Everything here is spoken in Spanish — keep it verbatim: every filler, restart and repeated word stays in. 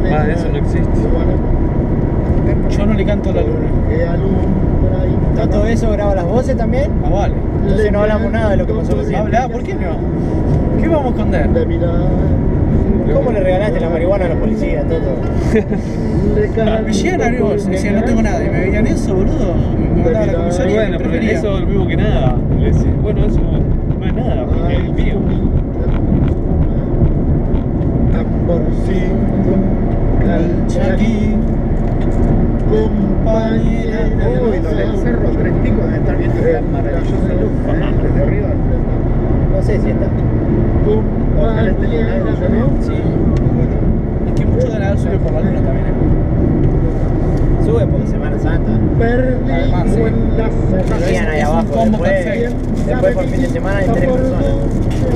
Ah, eso no existe. Yo no le canto a la luna. ¿Está todo eso graba las voces también? Ah, vale. Entonces no hablamos nada de lo que pasó recién. Habla, ¿por qué no? ¿Qué vamos a esconder? ¿Cómo le regalaste la marihuana a los policías, Toto? Me llegan a vos, decían, no tengo nada. Y me veían eso, boludo. Me mandaba a la comisaría. Bueno, pero eso es lo mismo que nada. Le decía, bueno, eso no es nada, porque es mío. Chaquín, compañera. Uy, los del Cerro Tres Picos deben estar viendo que maravilloso desde arriba. No sé si está. Ojalá esté llenado, ¿no? Sí. Es que mucho de la sube por la luna también. ¿eh? Sube por Semana Santa. Además, sí. Lo hacían ahí Es un abajo. combo Después, perfecto. después por fin de semana hay tres personas.